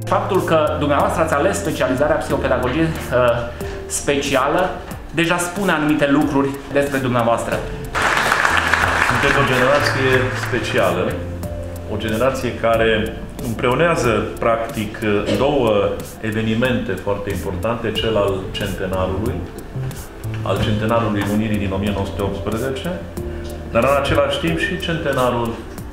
Faptul că dumneavoastră ați ales specializarea psihopedagogie specială deja spune anumite lucruri despre dumneavoastră. Sunteți o generație specială, o generație care împreunează practic două evenimente foarte importante, cel al centenarului Unirii din 1918, dar în același timp și centenarul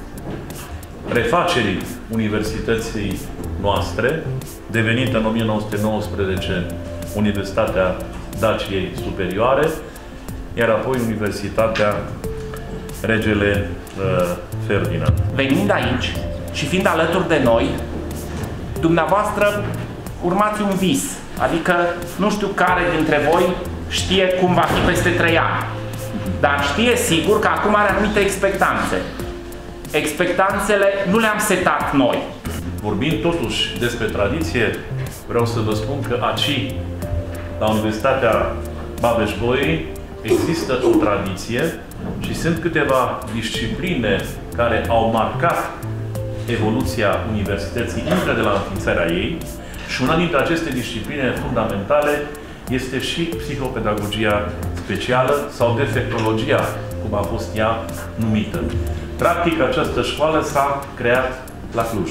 refacerii Universității noastre, devenită în 1919 Universitatea Daciei Superioare, iar apoi Universitatea Regele Ferdinand. Venind aici și fiind alături de noi, dumneavoastră urmați un vis, adică nu știu care dintre voi știe cum va fi peste 3 ani, dar știe sigur că acum are anumite expectanțe. Expectanțele nu le-am setat noi. Vorbind totuși despre tradiție, vreau să vă spun că aici, la Universitatea Babeș-Bolyai, există o tradiție și sunt câteva discipline care au marcat evoluția universității încă de la înființarea ei și una dintre aceste discipline fundamentale este și psihopedagogia specială sau defectologia, cum a fost ea numită. Practic, această școală s-a creat la Cluj.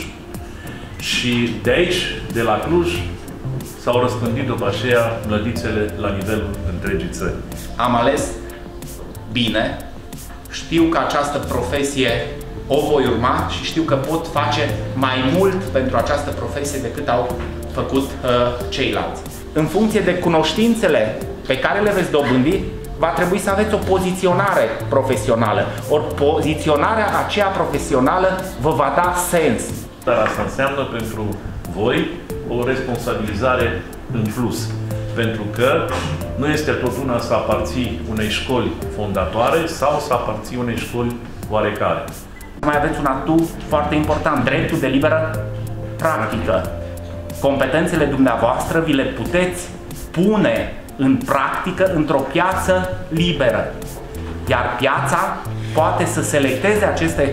Și de aici, de la Cluj, s-au răspândit după aceea mlădițele la nivelul întregii țări. Am ales bine, știu că această profesie o voi urma și știu că pot face mai mult pentru această profesie decât au făcut ceilalți. În funcție de cunoștințele pe care le veți dobândi, va trebui să aveți o poziționare profesională. Ori poziționarea aceea profesională vă va da sens. Dar asta înseamnă pentru voi o responsabilizare în plus. Pentru că nu este tot una să aparții unei școli fondatoare sau să aparții unei școli oarecare. Mai aveți un atu foarte important, dreptul de liberă practică. Competențele dumneavoastră vi le puteți pune în practică într-o piață liberă. Iar piața poate să selecteze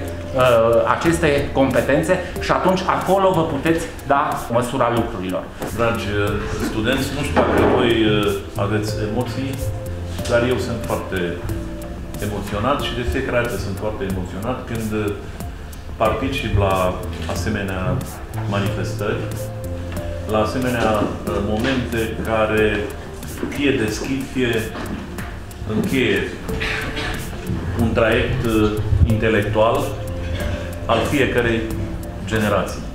aceste competențe și atunci acolo vă puteți da măsura lucrurilor. Dragi studenți, nu știu dacă voi aveți emoții, dar eu sunt foarte emoționat și de fiecare dată sunt foarte emoționat când particip la asemenea manifestări, la asemenea momente care fie deschid, fie încheie un traiect intelectual al fiecărei generații.